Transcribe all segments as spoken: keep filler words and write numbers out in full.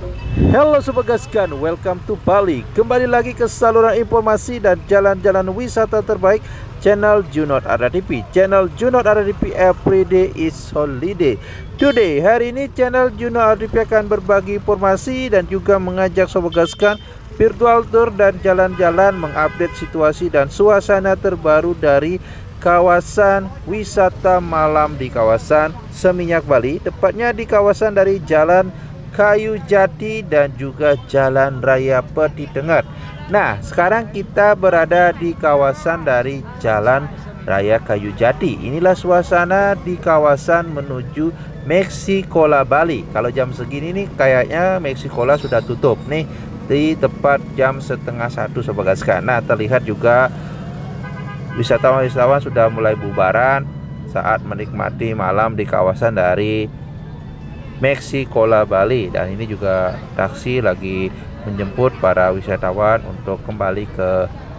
Halo Sobat Gaskan, welcome to Bali. Kembali lagi ke saluran informasi dan jalan-jalan wisata terbaik channel Junot R D P. Channel Junot R D P, everyday is holiday. Today, hari ini channel Junot R D P akan berbagi informasi dan juga mengajak Sobat Gaskan virtual tour dan jalan-jalan, mengupdate situasi dan suasana terbaru dari kawasan wisata malam di kawasan Seminyak Bali, tepatnya di kawasan dari Jalan Kayu Jati dan juga Jalan Raya Peti Tengah. Nah, sekarang kita berada di kawasan dari Jalan Raya Kayu Jati. Inilah suasana di kawasan menuju Meksikola Bali. Kalau jam segini nih kayaknya Meksikola sudah tutup nih, di tepat jam setengah satu Sobat Gaskan. Nah, terlihat juga wisatawan-wisatawan sudah mulai bubaran saat menikmati malam di kawasan dari Meksikola Bali. Dan ini juga taksi lagi menjemput para wisatawan untuk kembali ke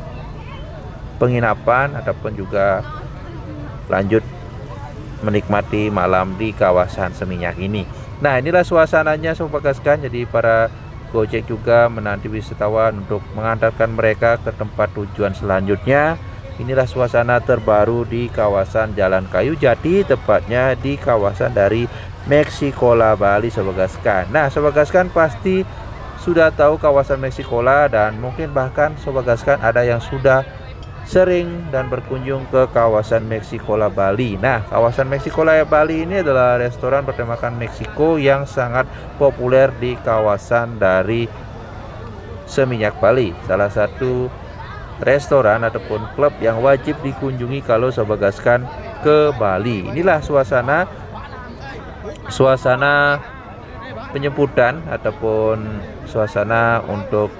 penginapan ataupun juga lanjut menikmati malam di kawasan Seminyak ini. Nah, inilah suasananya Sobat Gaskan. Jadi para Gojek juga menanti wisatawan untuk mengantarkan mereka ke tempat tujuan selanjutnya. Inilah suasana terbaru di kawasan Jalan Kayu Jati, tepatnya di kawasan dari Meksikola Bali Sobat Gaskan. Nah, Sobat Gaskan pasti sudah tahu kawasan Meksikola, dan mungkin bahkan Sobat Gaskan ada yang sudah sering dan berkunjung ke kawasan Meksikola Bali. Nah, kawasan Meksikola Bali ini adalah restoran bertemakan Meksiko yang sangat populer di kawasan dari Seminyak Bali. Salah satu restoran ataupun klub yang wajib dikunjungi kalau Sobat Gaskan ke Bali. Inilah suasana suasana penjemputan ataupun suasana untuk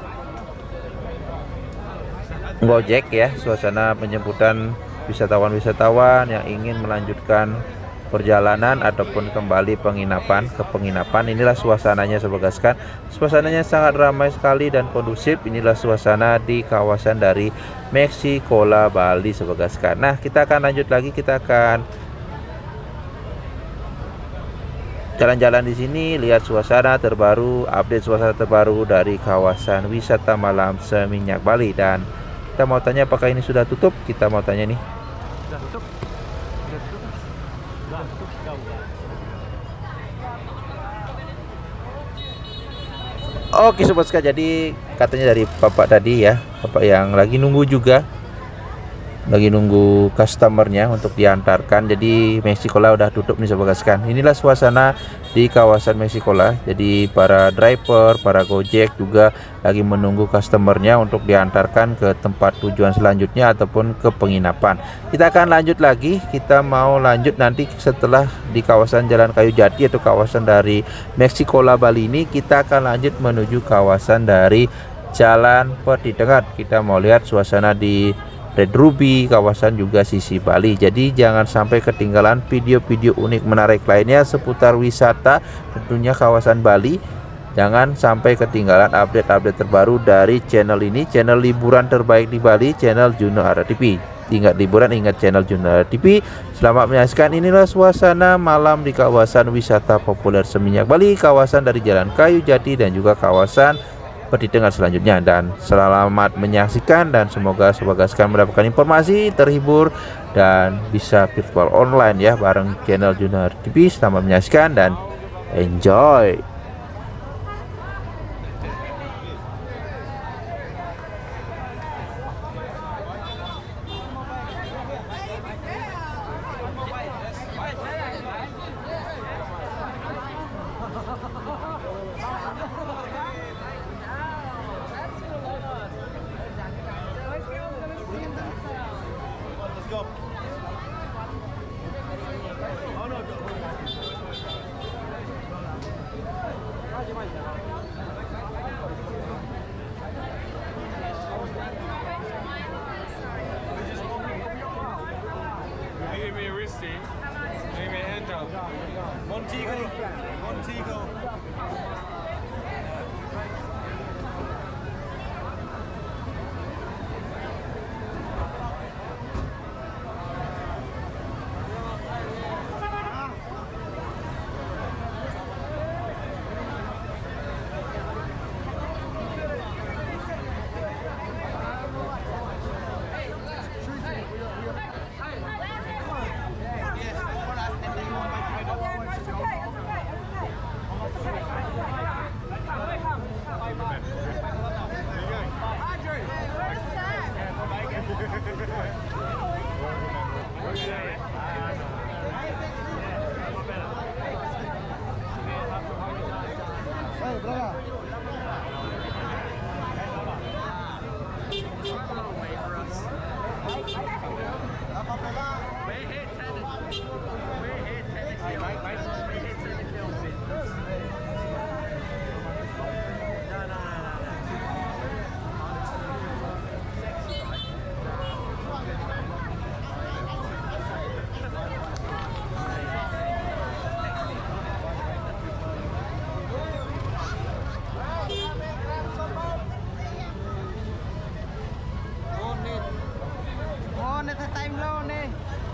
Gojek ya, suasana penjemputan wisatawan-wisatawan yang ingin melanjutkan perjalanan ataupun kembali penginapan ke penginapan. Inilah suasananya Sobat Gaskan. Suasananya sangat ramai sekali dan kondusif. Inilah suasana di kawasan dari Meksikola Bali Sobat Gaskan. Nah, kita akan lanjut lagi, kita akan jalan-jalan di sini, lihat suasana terbaru, update suasana terbaru dari kawasan wisata malam Seminyak Bali. Dan kita mau tanya apakah ini sudah tutup? Kita mau tanya nih. Sudah tutup. Sudah tutup. Sudah tutup jauh. Oke Sobat Ska, jadi katanya dari Bapak tadi ya, Bapak yang lagi nunggu juga, lagi nunggu customernya untuk diantarkan. Jadi Meksikola udah tutup nih Sobat Gaskan. Inilah suasana di kawasan Meksikola. Jadi para driver, para Gojek juga lagi menunggu customernya untuk diantarkan ke tempat tujuan selanjutnya ataupun ke penginapan. Kita akan lanjut lagi, kita mau lanjut nanti setelah di kawasan Jalan Kayu Jati atau kawasan dari Meksikola Bali ini, kita akan lanjut menuju kawasan dari Jalan Peti Tengah. Kita mau lihat suasana di Red Ruby, kawasan juga sisi Bali. Jadi jangan sampai ketinggalan video-video unik menarik lainnya seputar wisata tentunya kawasan Bali. Jangan sampai ketinggalan update-update terbaru dari channel ini, channel liburan terbaik di Bali, channel Junot R D P. Ingat liburan, ingat channel Junot R D P. Selamat menyaksikan. Inilah suasana malam di kawasan wisata populer Seminyak Bali, kawasan dari Jalan Kayu Jati dan juga kawasan Peti Tengah selanjutnya. Dan selamat menyaksikan, dan semoga Sobat Gaskan mendapatkan informasi, terhibur, dan bisa virtual online ya bareng channel Junot R D P. Selamat menyaksikan dan enjoy. Montego, Montego. Oh, neta time low nih.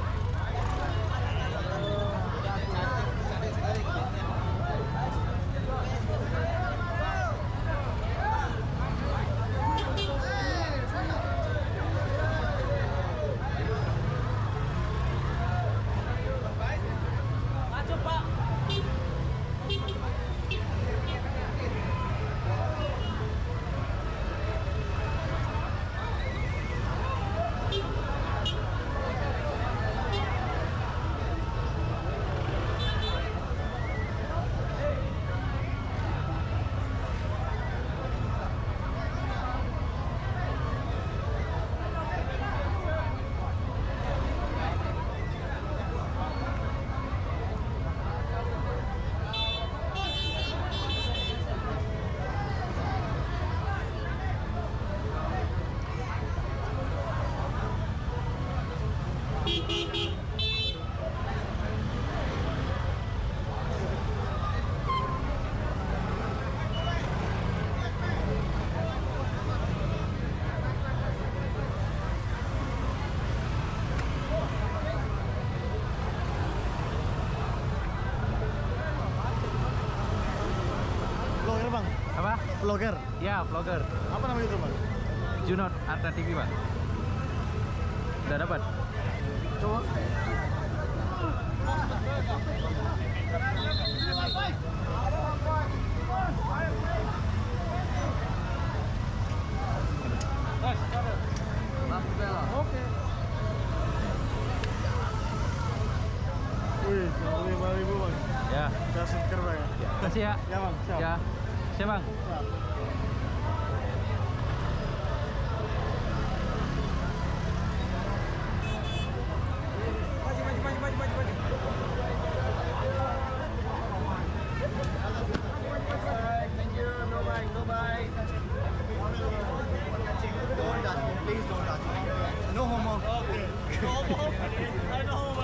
Vlogger bang? Apa? Vlogger? Ya, vlogger. Apa nama itu bang? Junot Arta T V, Pak. Udah dapat? Coba. Oke. Wih, lima ribu bang. Ya. Udah seger bang ya? Kasih ya. Ya bang, siap. Ya. Siap, Bang. Siap. No homo. Okay. No homo. I know homo.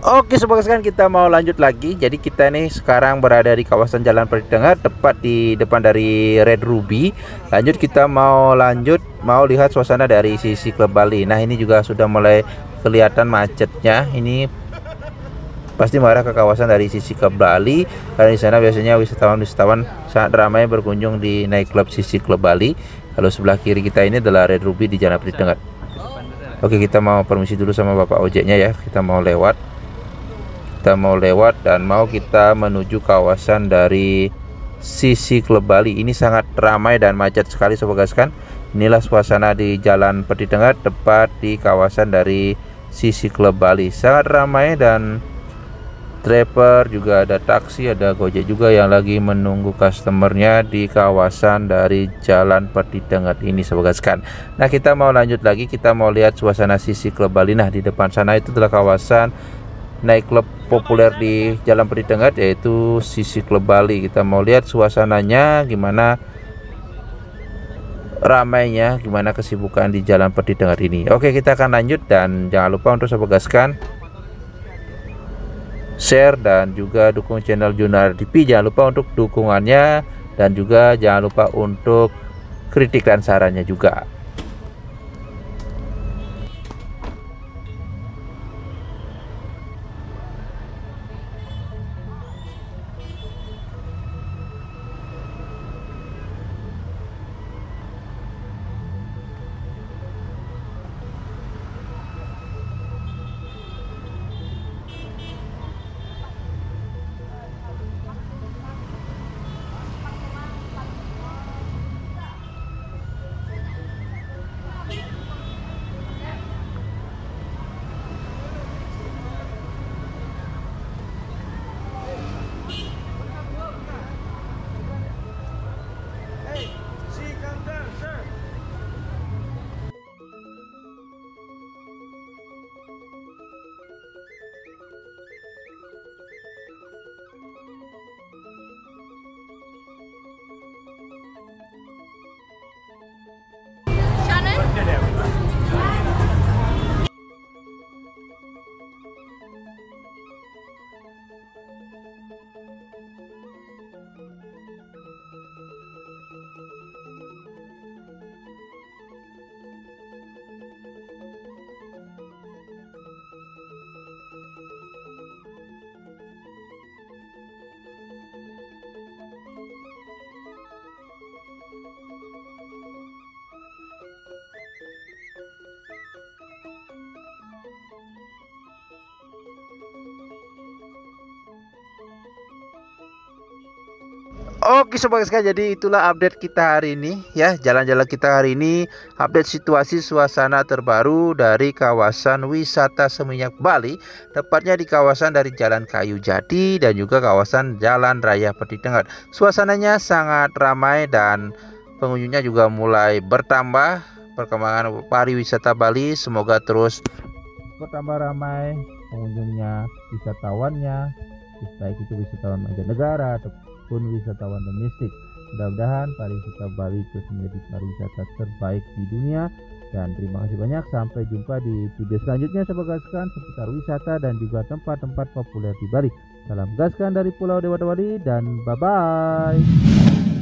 Oke sobat sekalian, kita mau lanjut lagi. Jadi kita nih sekarang berada di kawasan Jalan Perdidengar, tepat di depan dari Red Ruby. Lanjut kita mau lanjut mau lihat suasana dari sisi Klub Bali. Nah ini juga sudah mulai kelihatan macetnya. Ini pasti mengarah ke kawasan dari sisi Klub Bali, karena di sana biasanya wisatawan-wisatawan sangat ramai berkunjung di nightclub sisi Klub Bali. Kalau sebelah kiri kita ini adalah Red Ruby di Jalan Perdidengar. Oke, kita mau permisi dulu sama bapak ojeknya ya. Kita mau lewat. Kita mau lewat dan mau kita menuju kawasan dari sisi Klub Bali. Ini sangat ramai dan macet sekali sobat gaskan. Inilah suasana di Jalan Perdidengar, tepat di kawasan dari sisi Klub Bali. Sangat ramai dan driver juga ada, taksi, ada Gojek juga yang lagi menunggu customernya di kawasan dari Jalan Perdidengar ini sobat gaskan. Nah kita mau lanjut lagi, kita mau lihat suasana sisi Klub Bali. Nah di depan sana itu adalah kawasan nightclub populer di Jalan Perdidengar, yaitu sisi Klub Bali. Kita mau lihat suasananya gimana, ramainya, gimana kesibukan di Jalan Perdidengar ini. Oke, kita akan lanjut dan jangan lupa untuk sobat gaskan share dan juga dukung channel Junar T V. Jangan lupa untuk dukungannya dan juga jangan lupa untuk kritik dan sarannya juga. Oke sobat sekalian, jadi itulah update kita hari ini ya, jalan-jalan kita hari ini, update situasi suasana terbaru dari kawasan wisata Seminyak Bali, tepatnya di kawasan dari Jalan Kayu Jati dan juga kawasan Jalan Raya Perdidengar. Suasananya sangat ramai dan pengunjungnya juga mulai bertambah. Perkembangan pariwisata Bali semoga terus bertambah ramai pengunjungnya, wisatawannya, baik itu wisatawan mancanegara ataupun wisatawan domestik. Mudah-mudahan pariwisata Bali terus menjadi pariwisata terbaik di dunia. Dan terima kasih banyak, sampai jumpa di video selanjutnya sobat gaskan seputar wisata dan juga tempat-tempat populer di Bali. Salam gaskan dari Pulau Dewata Bali dan bye bye.